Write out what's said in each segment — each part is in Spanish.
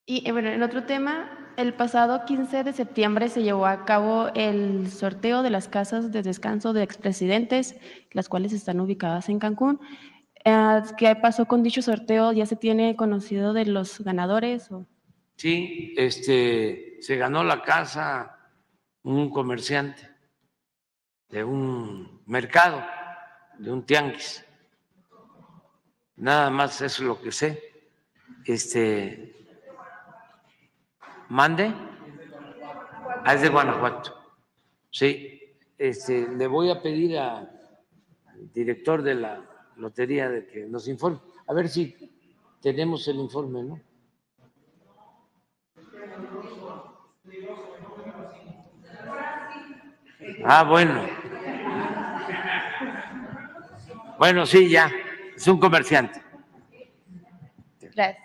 Y bueno, en otro tema, el pasado 15 de septiembre se llevó a cabo el sorteo de las casas de descanso de expresidentes, las cuales están ubicadas en Cancún. ¿Qué pasó con dicho sorteo? ¿Ya se tiene conocido de los ganadores? Sí, se ganó la casa un comerciante de un mercado, de un tianguis. Nada más eso es lo que sé. Mande. Ah, es de Guanajuato. Sí, le voy a pedir al director de la lotería de que nos informe. A ver si tenemos el informe, ¿no? Ah, bueno. Bueno, sí, ya. Es un comerciante. Gracias.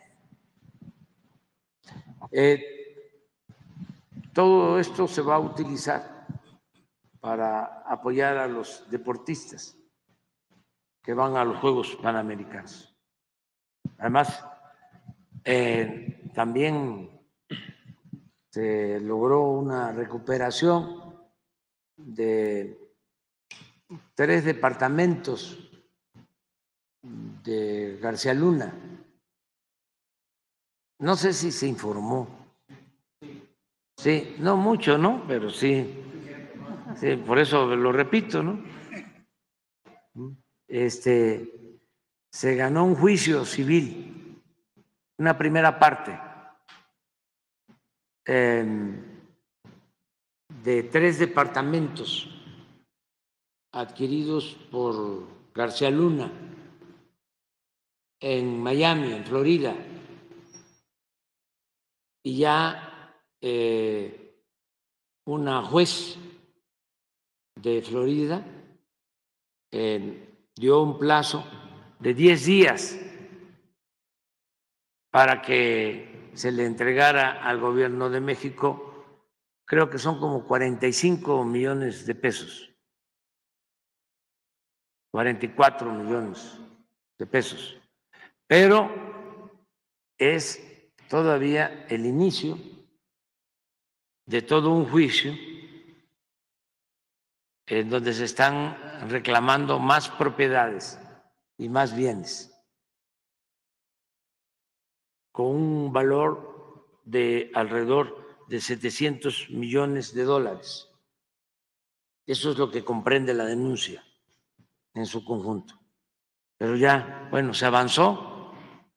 Todo esto se va a utilizar para apoyar a los deportistas que van a los Juegos Panamericanos. Además, también se logró una recuperación de 3 departamentos de García Luna. No sé si se informó. Sí, no mucho, ¿no? Pero sí, sí, por eso lo repito, ¿no? Se ganó un juicio civil, una primera parte, de 3 departamentos adquiridos por García Luna en Miami, en Florida, y ya una juez de Florida dio un plazo de 10 días para que se le entregara al gobierno de México, creo que son como 45 millones de pesos, 44 millones de pesos, pero es todavía el inicio de todo un juicio en donde se están reclamando más propiedades y más bienes, con un valor de alrededor de 700 millones de dólares. Eso es lo que comprende la denuncia en su conjunto. Pero ya, bueno, se avanzó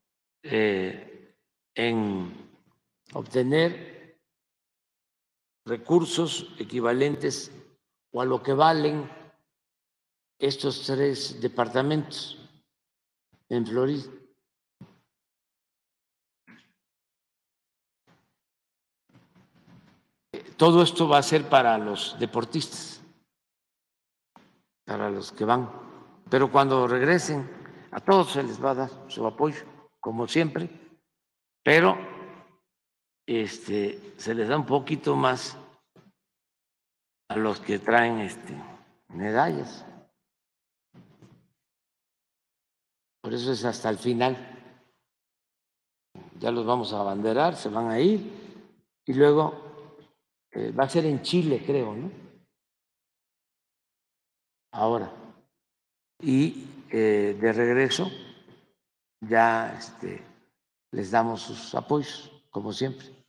en obtener recursos equivalentes o a lo que valen estos 3 departamentos en Florida. Todo esto va a ser para los deportistas, para los que van. Pero cuando regresen, a todos se les va a dar su apoyo, como siempre, pero se les da un poquito más a los que traen medallas. Por eso es hasta el final. Ya los vamos a abanderar, se van a ir y luego va a ser en Chile, creo, ¿no? Ahora. Y de regreso ya les damos sus apoyos, como siempre.